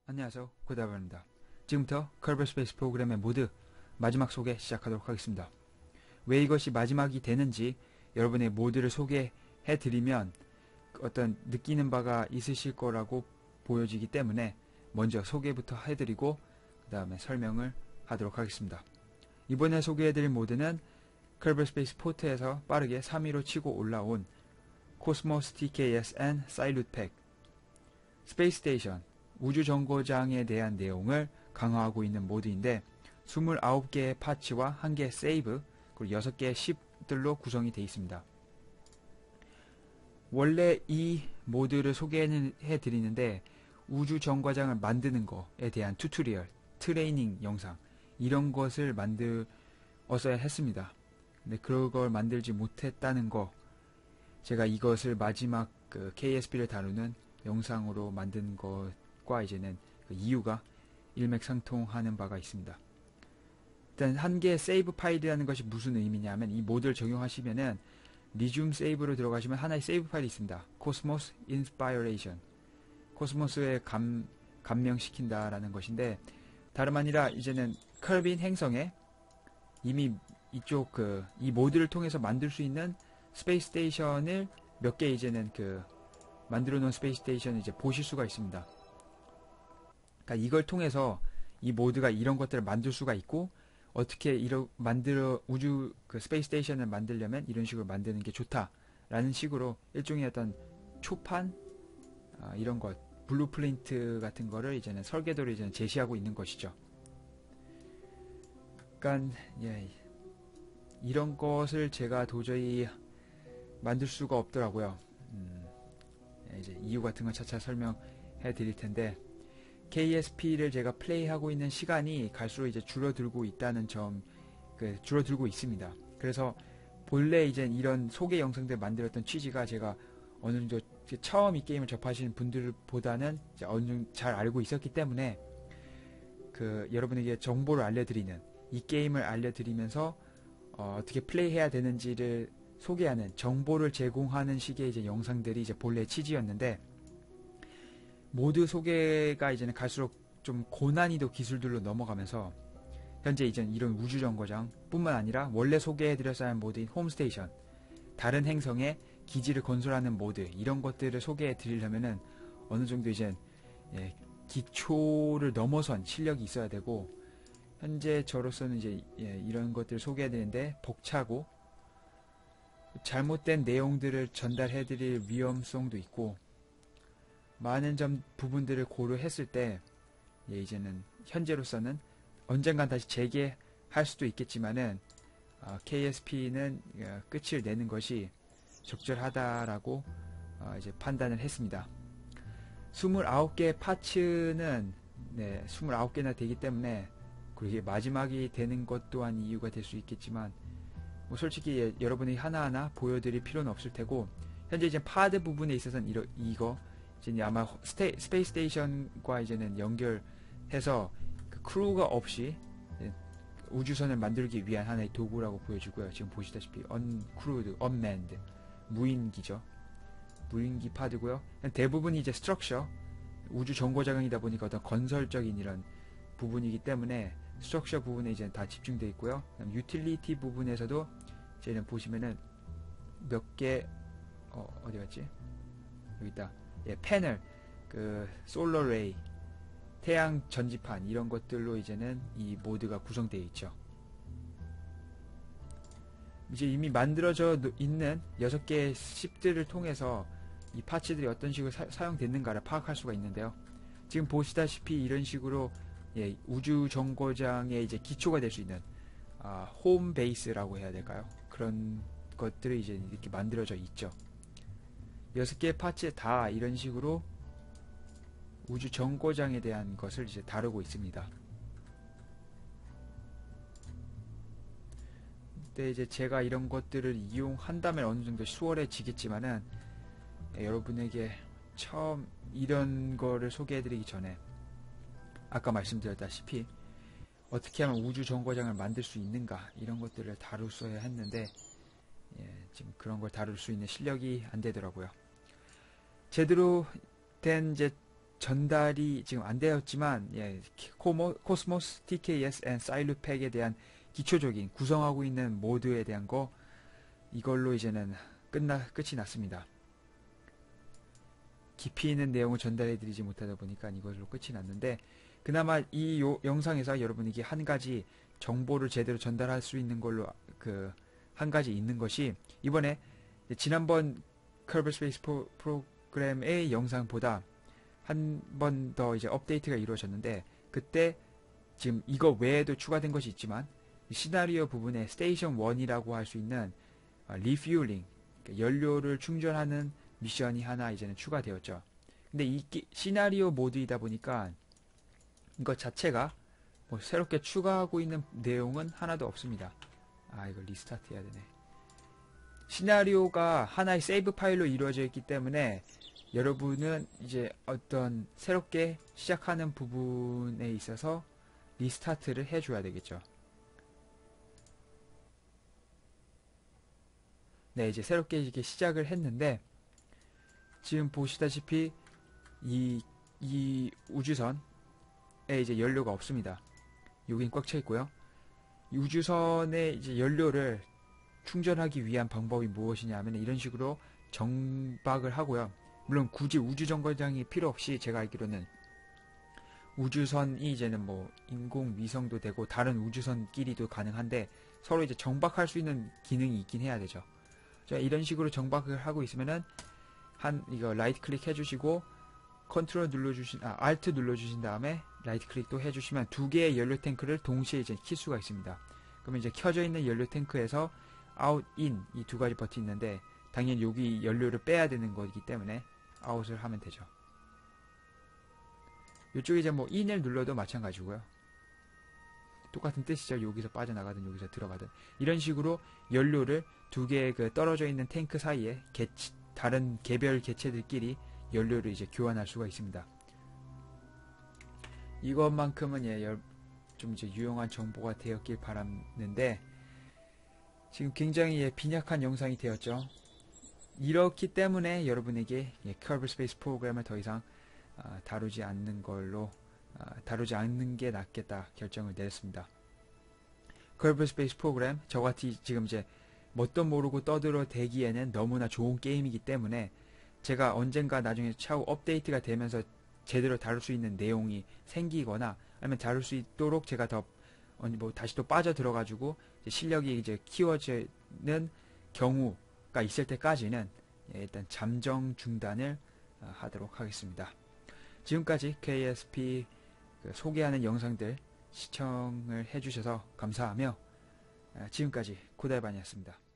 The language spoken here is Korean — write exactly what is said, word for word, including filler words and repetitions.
안녕하세요, 고다바입니다. 지금부터 커버 스페이스 프로그램의 모드 마지막 소개 시작하도록 하겠습니다. 왜 이것이 마지막이 되는지 여러분의 모드를 소개해드리면 어떤 느끼는 바가 있으실 거라고 보여지기 때문에 먼저 소개부터 해드리고 그 다음에 설명을 하도록 하겠습니다. 이번에 소개해드릴 모드는 커버 스페이스 포트에서 빠르게 삼 위로 치고 올라온 코스모스 티케이에스엔 사일룻 팩 스페이스 스테이션 우주정거장에 대한 내용을 강화하고 있는 모드인데 이십구 개의 파츠와 한 개의 세이브 그리고 여섯 개의 십들로 구성이 되어 있습니다. 원래 이 모드를 소개해 드리는데 우주정거장을 만드는 것에 대한 튜토리얼, 트레이닝 영상 이런 것을 만들었어야 했습니다. 근데 그걸 만들지 못했다는 거 제가 이것을 마지막 그 케이에스피를 다루는 영상으로 만든 것과 이제는 그 이유가 일맥상통하는 바가 있습니다. 일단 한 개의 세이브 파일이라는 것이 무슨 의미냐면 이 모드를 적용하시면은 리줌 세이브로 들어가시면 하나의 세이브 파일이 있습니다. 코스모스 인스파이레이션 코스모스에 감, 감명시킨다라는 것인데 다름 아니라 이제는 컬빈 행성에 이미 이쪽 그 이 모드를 통해서 만들 수 있는 스페이스 스테이션을 몇 개 이제는 그 만들어 놓은 스페이스 스테이션을 이제 보실 수가 있습니다. 그러니까 이걸 통해서 이 모드가 이런 것들을 만들 수가 있고 어떻게 이런 만들어 우주 그 스페이스 스테이션을 만들려면 이런 식으로 만드는 게 좋다라는 식으로 일종의 어떤 초판 아, 이런 것 블루프린트 같은 거를 이제는 설계도를 이제는 제시하고 있는 것이죠. 그러니까 예, 이런 것을 제가 도저히 만들 수가 없더라고요. 음, 이제 이유 같은 건 차차 설명해 드릴 텐데 케이에스피를 제가 플레이하고 있는 시간이 갈수록 이제 줄어들고 있다는 점, 그 줄어들고 있습니다. 그래서 본래 이제 이런 소개 영상들 만들었던 취지가 제가 어느 정도 처음 이 게임을 접하시는 분들보다는 이제 어느 정도 잘 알고 있었기 때문에 그 여러분에게 정보를 알려드리는 이 게임을 알려드리면서 어, 어떻게 플레이해야 되는지를 소개하는 정보를 제공하는 식의 이제 영상들이 이제 본래 취지였는데 모드 소개가 이제는 갈수록 좀 고난이도 기술들로 넘어가면서 현재 이제는 이런 우주정거장 뿐만 아니라 원래 소개해드렸어야 하는 모드인 홈스테이션 다른 행성에 기지를 건설하는 모드 이런 것들을 소개해드리려면은 어느 정도 이제 예, 기초를 넘어선 실력이 있어야 되고 현재 저로서는 이제 예, 이런 것들을 소개해드리는데 벅차고 잘못된 내용들을 전달해드릴 위험성도 있고 많은 점 부분들을 고려했을 때 예, 이제는 현재로서는 언젠간 다시 재개할 수도 있겠지만은 어, 케이에스피는 어, 끝을 내는 것이 적절하다라고 어, 이제 판단을 했습니다. 이십구 개의 파츠는 네, 이십구 개나 되기 때문에 그리고 이게 마지막이 되는 것 또한 이유가 될 수 있겠지만 뭐 솔직히 예, 여러분이 하나하나 보여드릴 필요는 없을 테고 현재 이제 파드 부분에 있어서는 이러, 이거 이제 아마 스테, 스페이스 스테이션과 이제는 연결해서 그 크루가 없이 우주선을 만들기 위한 하나의 도구라고 보여주고요. 지금 보시다시피 uncrewed, unmanned 무인기죠. 무인기 파드고요. 대부분이 이제 스트럭처 우주 정거장이다 보니까 어떤 건설적인 이런 부분이기 때문에 스트럭처 부분에 이제 다 집중되어 있고요. 유틸리티 부분에서도 이제는 보시면은 몇 개 어, 어디 갔지? 여기 있다. 예, 패널, 그 솔러 레이, 태양 전지판 이런 것들로 이제는 이 모드가 구성되어 있죠. 이제 이미 만들어져 있는 여섯 개의 십들을 통해서 이 파츠들이 어떤 식으로 사, 사용됐는가를 파악할 수가 있는데요. 지금 보시다시피 이런 식으로 예, 우주 정거장의 이제 기초가 될 수 있는 아, 홈 베이스라고 해야 될까요? 그런 것들이 이제 이렇게 만들어져 있죠. 여섯 개의 파츠 다 이런 식으로 우주 정거장에 대한 것을 이제 다루고 있습니다. 근데 이제 제가 이런 것들을 이용한다면 어느 정도 수월해지겠지만은 예, 여러분에게 처음 이런 거를 소개해드리기 전에 아까 말씀드렸다시피 어떻게 하면 우주 정거장을 만들 수 있는가 이런 것들을 다루어야 했는데 예, 지금 그런 걸 다룰 수 있는 실력이 안 되더라고요. 제대로 된 이제 전달이 지금 안 되었지만, 예, 코모, 코스모스, 티케이에스, 앤 사일루팩에 대한 기초적인 구성하고 있는 모드에 대한 거, 이걸로 이제는 끝나, 끝이 났습니다. 깊이 있는 내용을 전달해드리지 못하다 보니까 이걸로 끝이 났는데, 그나마 이 요, 영상에서 여러분에게 한 가지 정보를 제대로 전달할 수 있는 걸로 그 한 가지 있는 것이, 이번에 지난번 Kerbal Space 프로, 프로그램의 영상보다 한 번 더 이제 업데이트가 이루어졌는데, 그때 지금 이거 외에도 추가된 것이 있지만 시나리오 부분에 스테이션 일이라고 할 수 있는 리퓨얼링, 연료를 충전하는 미션이 하나 이제는 추가되었죠. 근데 이 시나리오 모드이다 보니까 이것 자체가 뭐 새롭게 추가하고 있는 내용은 하나도 없습니다. 아, 이거 리스타트 해야 되네. 시나리오가 하나의 세이브 파일로 이루어져 있기 때문에 여러분은 이제 어떤 새롭게 시작하는 부분에 있어서 리스타트를 해줘야 되겠죠. 네, 이제 새롭게 이렇게 시작을 했는데, 지금 보시다시피 이, 이 우주선에 이제 연료가 없습니다. 여긴 꽉 차 있고요. 이 우주선에 이제 연료를 충전하기 위한 방법이 무엇이냐 하면 이런 식으로 정박을 하고요. 물론 굳이 우주정거장이 필요 없이, 제가 알기로는 우주선이 이제는 뭐 인공위성도 되고 다른 우주선끼리도 가능한데 서로 이제 정박할 수 있는 기능이 있긴 해야 되죠. 자, 이런 식으로 정박을 하고 있으면은 한 이거 라이트 클릭 해주시고 컨트롤 눌러주신 아 알트 눌러주신 다음에 라이트 클릭도 해주시면 두 개의 연료 탱크를 동시에 이제 킬 수가 있습니다. 그러면 이제 켜져 있는 연료 탱크에서 아웃, 인 이 두 가지 버튼이 있는데 당연히 여기 연료를 빼야 되는 거기 때문에 아웃을 하면 되죠. 이쪽에 이제 뭐 인을 눌러도 마찬가지고요. 똑같은 뜻이죠. 여기서 빠져나가든 여기서 들어가든 이런 식으로 연료를 두 개의 그 떨어져 있는 탱크 사이에 개체, 다른 개별 개체들끼리 연료를 이제 교환할 수가 있습니다. 이것만큼은 예, 좀 이제 유용한 정보가 되었길 바랐는데 지금 굉장히 예, 빈약한 영상이 되었죠. 이렇기 때문에 여러분에게 예, Kerbal Space 프로그램을 더 이상 아, 다루지 않는 걸로 아, 다루지 않는 게 낫겠다 결정을 내렸습니다. Kerbal Space 프로그램 저같이 지금 이제 뭣도 모르고 떠들어 대기에는 너무나 좋은 게임이기 때문에 제가 언젠가 나중에 차후 업데이트가 되면서 제대로 다룰 수 있는 내용이 생기거나 아니면 다룰 수 있도록 제가 더 뭐 다시 또 빠져 들어가지고 실력이 이제 키워지는 경우가 있을 때까지는 일단 잠정 중단을 하도록 하겠습니다. 지금까지 케이에스피 소개하는 영상들 시청을 해주셔서 감사하며 지금까지 코달반이었습니다.